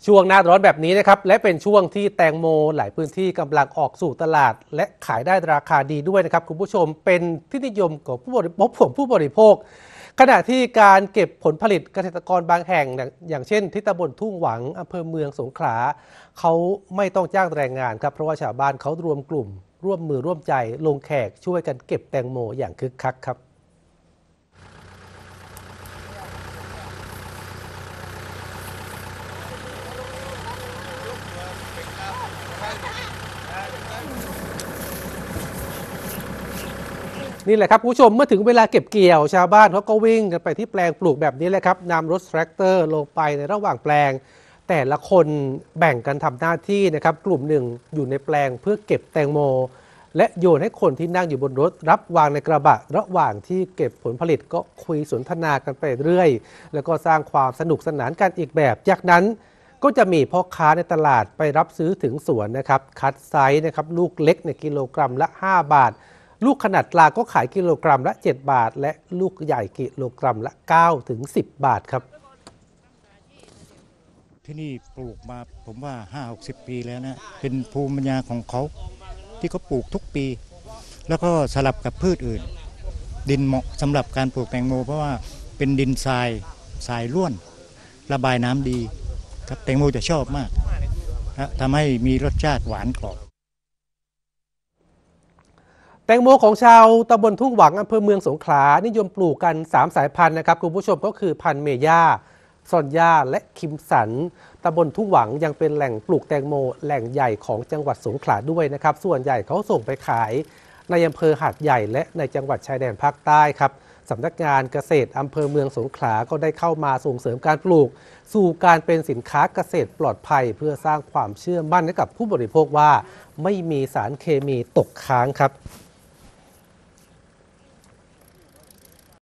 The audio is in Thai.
ช่วงหน้าร้อนแบบนี้นะครับและเป็นช่วงที่แตงโมหลายพื้นที่กำลังออกสู่ตลาดและขายได้ราคาดีด้วยนะครับคุณผู้ชมเป็นที่นิยมของผู้บริโภคขณะที่การเก็บผลผลิตเกษตรกรบางแห่งอย่างเช่นที่ตำบลทุ่งหวังอำเภอเมืองสงขลาเขาไม่ต้องจ้างแรงงานครับเพราะว่าชาวบ้านเขารวมกลุ่มร่วมมือร่วมใจลงแขกช่วยกันเก็บแตงโมอย่างคึกคักครับนี่แหละครับคุณผู้ชมเมื่อถึงเวลาเก็บเกี่ยวชาวบ้านเขาก็วิ่งกันไปที่แปลงปลูกแบบนี้เลยครับนำรถแทรกเตอร์ลงไปในระหว่างแปลงแต่ละคนแบ่งกันทำหน้าที่นะครับกลุ่มหนึ่งอยู่ในแปลงเพื่อเก็บแตงโมและโยนให้คนที่นั่งอยู่บนรถรับวางในกระบะระหว่างที่เก็บผลผลิตก็คุยสนทนากันไปเรื่อยแล้วก็สร้างความสนุกสนานกันอีกแบบจากนั้นก็จะมีพ่อค้าในตลาดไปรับซื้อถึงสวนนะครับคัดไซส์นะครับลูกเล็กในกิโลกรัมละ5 บาทลูกขนาดกลางก็ขายกิโลกรัมละ7 บาทและลูกใหญ่กิโลกรัมละ9 ถึง 10 บาทครับที่นี่ปลูกมาผมว่า 50-60 ปีแล้วนะเป็นภูมิปัญญาของเขาที่เขาปลูกทุกปีแล้วก็สลับกับพืชอื่นดินเหมาะสำหรับการปลูกแตงโมเพราะว่าเป็นดินทรายร่วนระบายน้ำดีครับแตงโมจะชอบมากทำให้มีรสชาติหวานกรอบแตงโมของชาวตำบลทุ่งหวังอำเภอเมืองสงขลานิยมปลูกกัน3 สายพันธุ์นะครับคุณผู้ชมก็คือพันธุ์เมย่าซอนย่าและคิมสันตำบลทุ่งหวังยังเป็นแหล่งปลูกแตงโมแหล่งใหญ่ของจังหวัดสงขลาด้วยนะครับส่วนใหญ่เขาส่งไปขายในอำเภอหาดใหญ่และในจังหวัดชายแดนภาคใต้ครับสำนักงานเกษตรอำเภอเมืองสงขลาก็ได้เข้ามาส่งเสริมการปลูกสู่การเป็นสินค้าเกษตรปลอดภัยเพื่อสร้างความเชื่อมั่นให้กับผู้บริโภคว่าไม่มีสารเคมีตกค้างครับ